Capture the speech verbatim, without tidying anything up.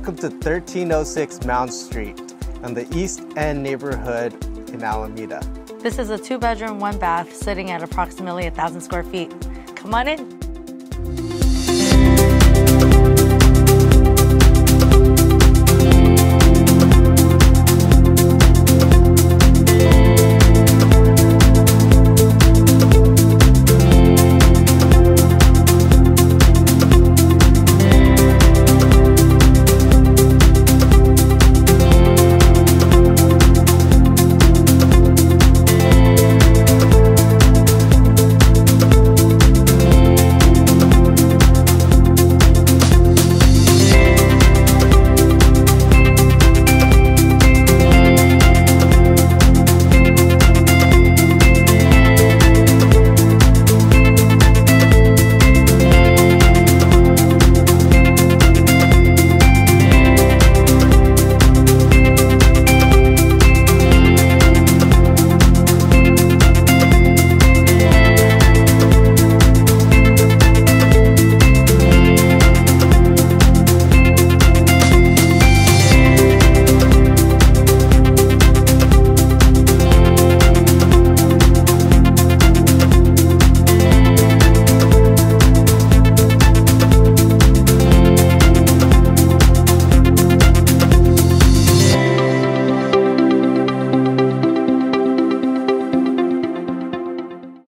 Welcome to thirteen oh six Mound Street on the East End neighborhood in Alameda. This is a two bedroom, one bath, sitting at approximately one thousand square feet. Come on in.